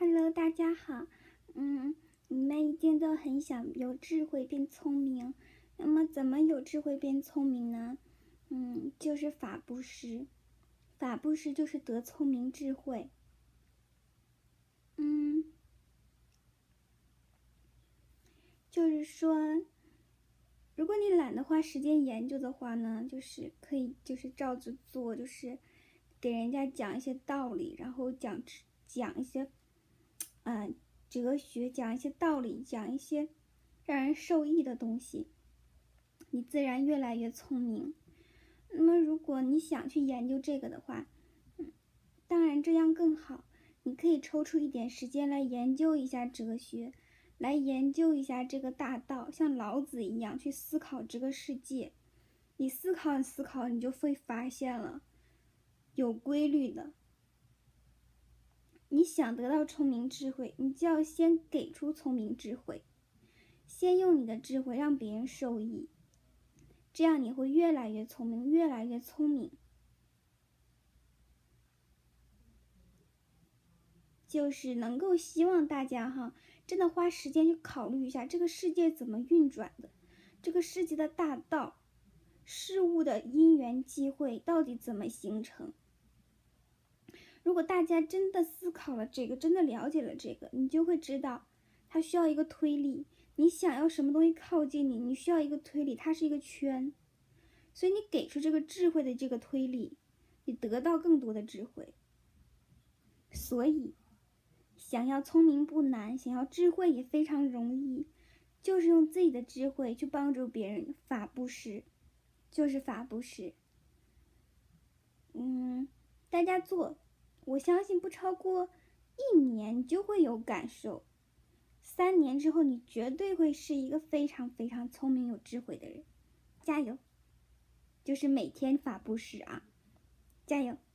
Hello，大家好。你们一定都很想有智慧变聪明，那么怎么有智慧变聪明呢？就是法布施。法布施就是得聪明智慧。就是说，如果你懒得花时间研究的话呢，就是可以照着做，就是给人家讲一些道理，然后讲一些哲学，讲一些道理，讲一些让人受益的东西，你自然越来越聪明。那么如果你想去研究这个的话，当然这样更好，你可以抽出一点时间来研究一下哲学，来研究一下这个大道，像老子一样去思考这个世界。你思考，你就会发现了有规律的。你想得到聪明智慧，你就要先给出聪明智慧，先用你的智慧让别人受益，这样你会越来越聪明，越来越聪明。就是能够希望大家真的花时间去考虑一下这个世界怎么运转的，这个世界的大道，事物的因缘际会到底怎么形成。如果大家真的思考了这个，真的了解了这个，你就会知道它需要一个推力。你想要什么东西靠近你，你需要一个推力，它是一个圈。所以你给出这个智慧的这个推力，你得到更多的智慧。所以想要聪明不难，想要智慧也非常容易，就是用自己的智慧去帮助别人，法布施，就是法布施。大家做，我相信不超过1年就会有感受，3年之后你绝对会是一个非常非常聪明有智慧的人。加油！就是每天法布施啊，加油！